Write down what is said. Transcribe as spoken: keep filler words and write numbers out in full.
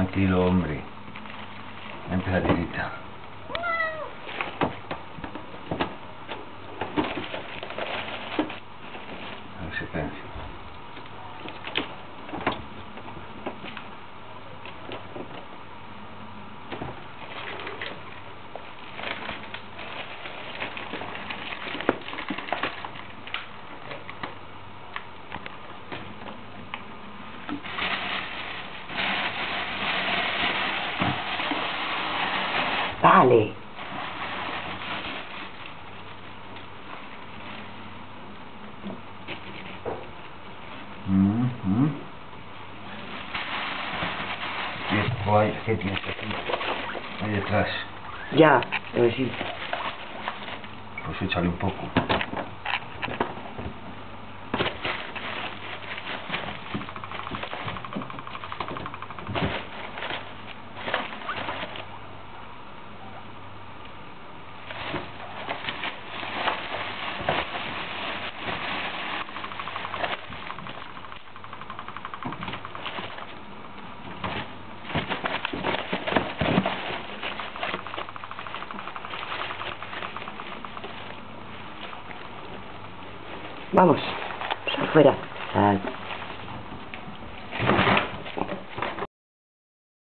Tranquilo, hombre. Empezadita. En silencio. Dale. Mm -hmm. Y esto hay, ¿qué tienes aquí? Ahí detrás. Ya, pero sí. Pues échale un poco. Vamos, afuera. Sal.